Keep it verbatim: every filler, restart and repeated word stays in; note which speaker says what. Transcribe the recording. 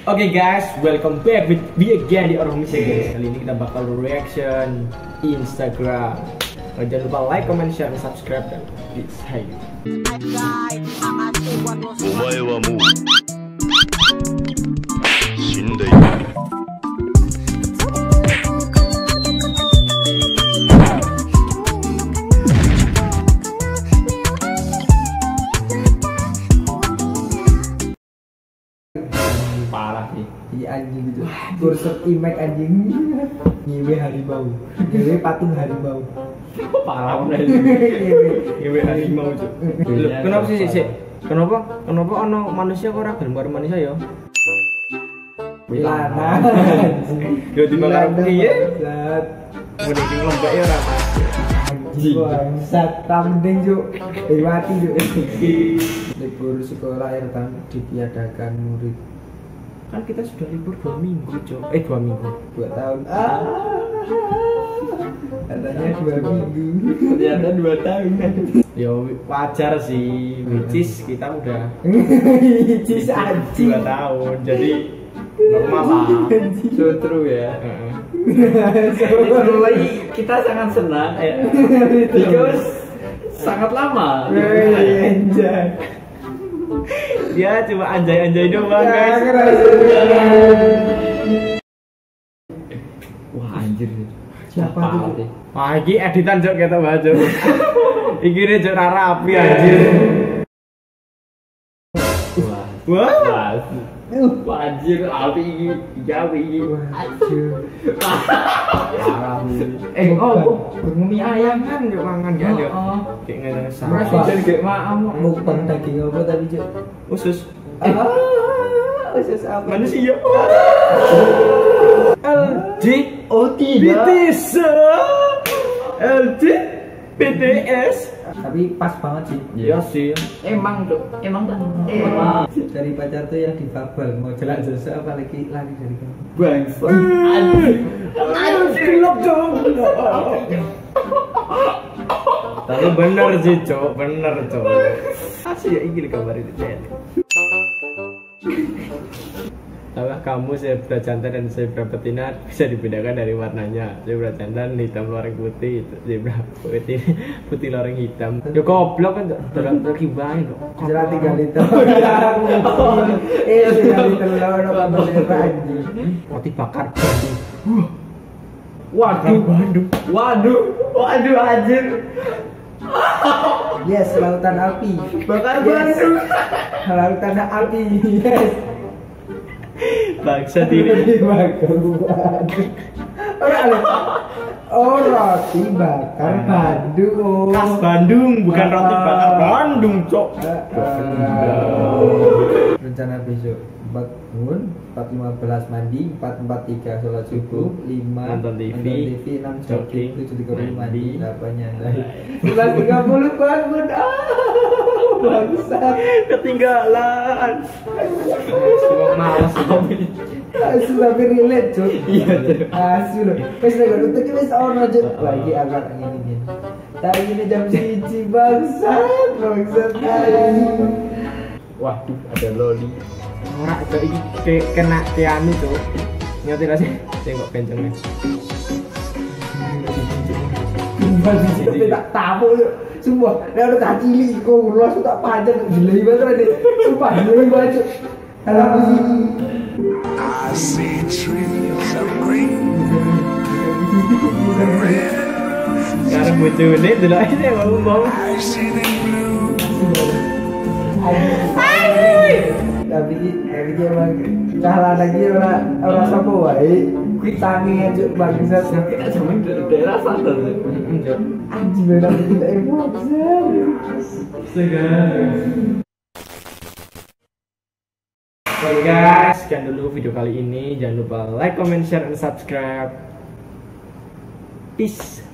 Speaker 1: Oke okay guys, welcome back with me again di Orang Misi guys. Kali ini kita bakal reaction Instagram. Oh, jangan lupa like, comment, share, dan subscribe dan please hey. Parah sih.
Speaker 2: Iya anjing gitu. Kursor image anjing. Ngewe harimau. Ngewe patung harimau.
Speaker 1: Parah bener. Ngewe harimau tuh. Kenapa sih sih? Kenapa? Kenapa ono manusia kok ora gelem karo manusia ya?
Speaker 2: Lana.
Speaker 1: Yo dibakar piye? Mending sing lembek ya ora.
Speaker 2: Anjing bangsat, mending juk. Dewati juk. Libur sekolah yang ditiadakan murid.
Speaker 1: Kan kita sudah libur dua minggu, Cok. Eh, dua minggu.
Speaker 2: Dua tahun. Ah. Katanya dua minggu.
Speaker 1: Ternyata dua tahun. Ya wajar sih. Which is kita udah
Speaker 2: Which is anjing.
Speaker 1: dua tahun. Jadi normal lah.
Speaker 3: So true ya.
Speaker 1: Heeh.
Speaker 3: Literally kita sangat senang ya. Because sangat lama.
Speaker 2: Anjay.
Speaker 1: Dia cuma anjay-anjay doang guys.
Speaker 3: Wah anjir.
Speaker 2: Siapa tuh?
Speaker 1: Wah, ini editan Jok kita bahas Jok. Iki ne Jok rara api anjir.
Speaker 3: Wah.
Speaker 1: Wah.
Speaker 3: Wah. Wah anjir api iki. Gawe iki.
Speaker 2: Anjir.
Speaker 1: Parah. Eh, oh, mie ayam kan Jok mangan ya Jok. Kayak ngene sama.
Speaker 3: Masih jadi gak mau.
Speaker 2: Mukbang daging apa tadi, Cuk?
Speaker 1: Usus.
Speaker 2: Ah, usus apa?
Speaker 1: Manusia. L D
Speaker 2: Oh
Speaker 1: B
Speaker 2: tidak.
Speaker 1: T S L D B T S.
Speaker 2: Tapi pas banget sih.
Speaker 1: Iya sih.
Speaker 3: Emang tuh, emang tuh. Emang.
Speaker 2: Dari pacar tuh yang dibabal mau jelak jasa apalagi lari dari kamu.
Speaker 3: Bangsa. Anjir.
Speaker 1: Anjir gelap dong. Tapi bener sih Cok, bener Cok. Asli ya ini kabar itu Cok. Apakah kamu zebra jantan dan zebra betina bisa dibedakan dari warnanya? Zebra jantan hitam loreng putih, zebra putih putih loreng hitam. Ya goblok kan terang terkibain kok.
Speaker 2: Jelas tiga liter. Eh, tiga liter lawan apa zebra anjing.
Speaker 1: Roti bakar Bandung.
Speaker 3: Waduh,
Speaker 1: Bandung.
Speaker 3: waduh, waduh anjir.
Speaker 2: Yes, lautan api.
Speaker 3: Bakar
Speaker 2: Yes.
Speaker 3: Bandung.
Speaker 2: Lautan api. Yes.
Speaker 1: Bangsa ini.
Speaker 2: Bakar Bandung. Oh, roti bakar Bandung.
Speaker 1: Khas Bandung, bukan roti bakar Bandung, Cok.
Speaker 2: Rencana besok bangun empat lima belas mandi, empat empat tiga sholat subuh, lima
Speaker 1: Nonton T V,
Speaker 2: enam
Speaker 1: jogging,
Speaker 2: jogging, tujuh tiga puluh
Speaker 1: mandi,
Speaker 2: mandi, delapan nyantai, sebelas tiga puluh bangun. Ah, bangsat.
Speaker 1: Ketinggalan. Semua malas
Speaker 2: Asu tapi relate, Cuk.
Speaker 1: Iya, Cuk.
Speaker 2: Asu lho. Wis nek utek wis ono, Cuk. Wah, iki agak ngene iki. Tadi ini jam siji bangsat, bangsat.
Speaker 1: Waduh, ada loli. Ora itu iki kayak kena keanu tuh. Ngerti ra sih? Saya kok kencengnya.
Speaker 2: Timbal di situ tak tamu yo. Sumpah, nek udah tak cilik kok ulas tak panjang jelek banget tadi. Sumpah, jelek banget, Cuk. Alah sih.
Speaker 4: I see trees of green, red,
Speaker 1: Sekarang bojone delok ae ngomong.
Speaker 4: I see them blue.
Speaker 2: Tapi tapi dia emang cah lagi orang orang sapa wae kuwi tangi aja bangsat.
Speaker 3: Kita zaman daerah sana.
Speaker 2: Anjing benar kita emosi.
Speaker 1: Oke guys, sekian dulu video kali ini. Jangan lupa like, comment, share, dan subscribe. Peace.